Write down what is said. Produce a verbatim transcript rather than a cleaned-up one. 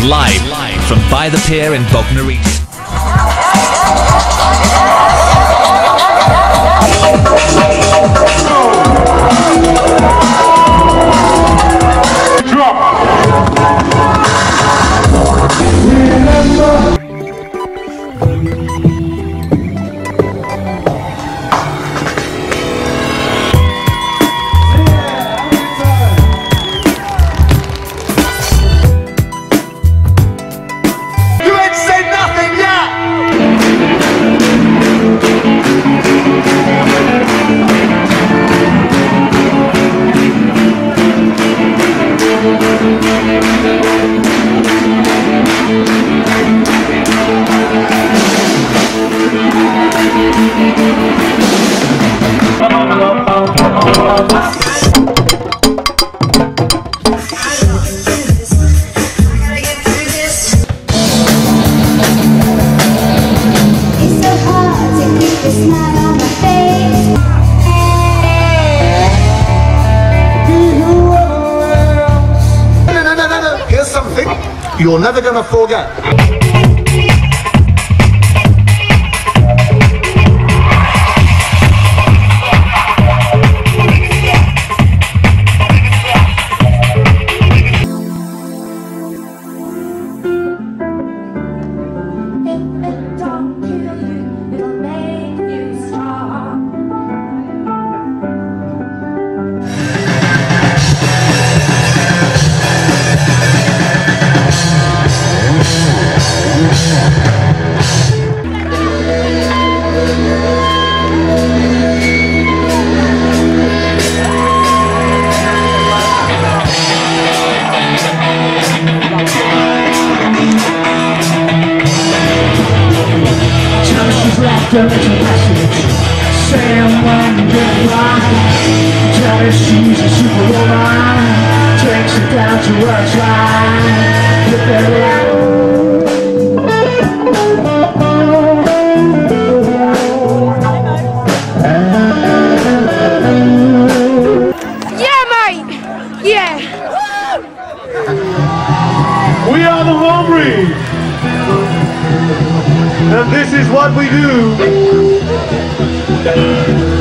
live from By the Pier in Bognor Regis. You're never gonna forget. Don't let your message saying when you get right. Tell her she's a superwoman, takes it down to her side. Put that yeah, mate! Yeah! We are the Homebreed! And this is what we do.